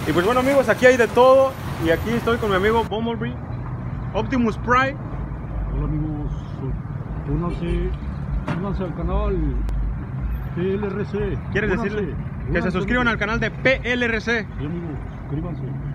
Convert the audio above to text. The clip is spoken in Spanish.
Y pues bueno amigos, aquí hay de todo. Y aquí estoy con mi amigo Bumblebee, Optimus Prime. Hola amigos, únanse al canal PLRC. ¿Quieres decirle que se suscriban al canal de PLRC? Sí amigos, suscríbanse.